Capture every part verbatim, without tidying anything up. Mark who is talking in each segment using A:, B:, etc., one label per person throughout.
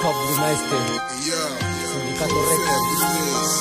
A: hop Lima Este, Sindicato Records.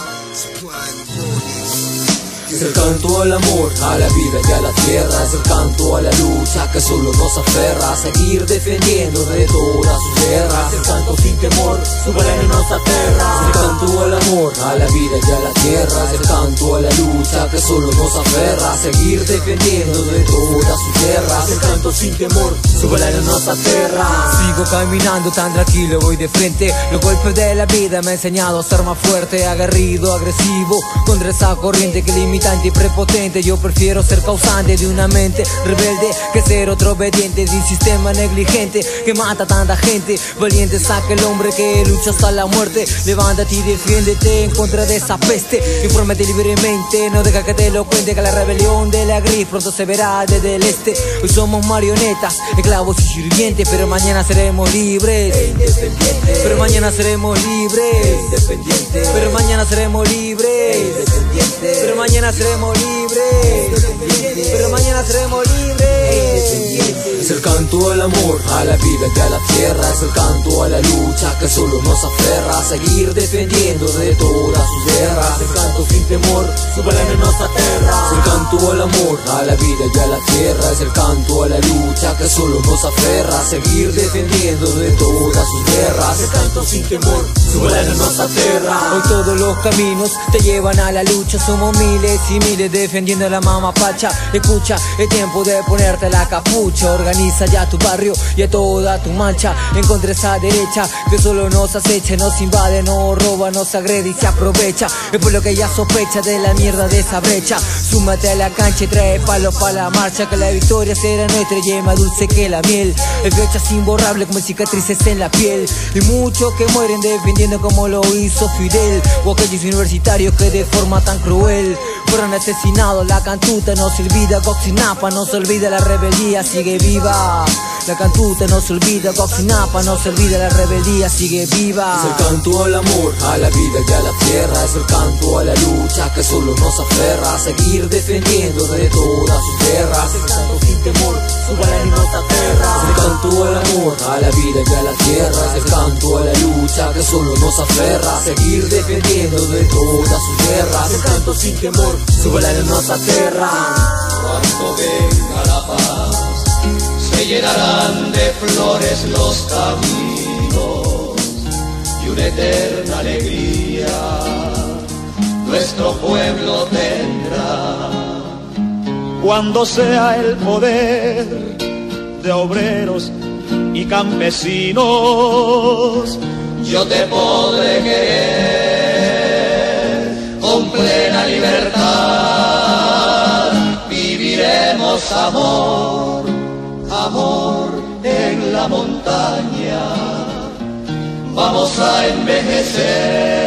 B: Es el canto al amor, a la vida y a la tierra. Es el canto a la lucha que solo nos aferra a seguir defendiendo de todas sus guerras. El canto sin temor, su valor nos aterra. Es el canto al amor, a la vida y a la tierra. Es el canto a la lucha que solo nos aferra a seguir defendiendo de todas sus guerras. El canto sin temor, su valor nos aterra.
A: Sigo caminando tan tranquilo, voy de frente. Los golpes de la vida me han enseñado a ser más fuerte, aguerrido, agresivo, contra esa corriente que limitante y prepotente. Yo prefiero ser causante de una mente rebelde que ser otro obediente de un sistema negligente que mata a tanta gente. Valiente es aquel hombre que lucha hasta la muerte. Levántate y defiéndete en contra de esa peste. Infórmate libremente, no deja que te lo cuente, que la rebelión de la gris pronto se verá desde el este. Hoy somos marionetas, esclavos y sirvientes, pero mañana seremos libres e independientes. Pero mañana seremos libres e independientes. Pero mañana seremos libres e independientes. Pero mañana seremos libres, pero mañana seremos libres.
B: Es el canto al amor, a la vida y a la tierra. Es el canto a la lucha que solo nos aferra a seguir defendiendo de todas sus guerras. El canto sin temor, su valor nos aterra. Es el canto al amor, a la vida y a la tierra. Es el canto a la lucha que solo nos aferra a seguir defendiendo de todas sus guerras. El canto sin temor, su valor nos aterra.
A: Hoy todos los caminos te llevan a la lucha. Somos miles y miles defendiendo a la mama pacha. Escucha, es tiempo de ponerte la capucha. Organiza ya tu barrio y a toda tu mancha. Encontré esa derecha que solo nos acecha, nos invade, nos roba, nos agrede y se aprovecha. Es por lo que ya sospecha de la mierda de esa brecha. Súmate a la cancha y trae palos para la marcha, que la victoria será nuestra y es más dulce que la miel. El fechas imborrable como cicatrices en la piel. Y muchos que mueren defendiendo como lo hizo Fidel, o aquellos universitarios que de forma tan cruel fueron asesinados. La cantuta no se olvida, Coxinapa no se olvida, la rebeldía sigue viva. La cantuta no se olvida, Coxinapa no se olvida, la rebeldía sigue viva.
B: Es el canto al amor, a la vida y a la tierra. Es el canto a la lucha que solo nos aferra a seguir defendiendo de todas sus guerras. El canto sin temor, su valor nos aterra. Es el canto al amor, a la vida y a la tierra. Es el canto a la lucha que solo nos aferra a seguir defendiendo de todas sus guerras. El canto sin temor, su valor nos aterra.
C: Cuando venga la paz, se llenarán de flores los caminos y una eterna alegría nuestro pueblo tendrá. Cuando sea el poder de obreros y campesinos, yo te podré querer con plena libertad. Viviremos amor, amor en la montaña. Vamos a envejecer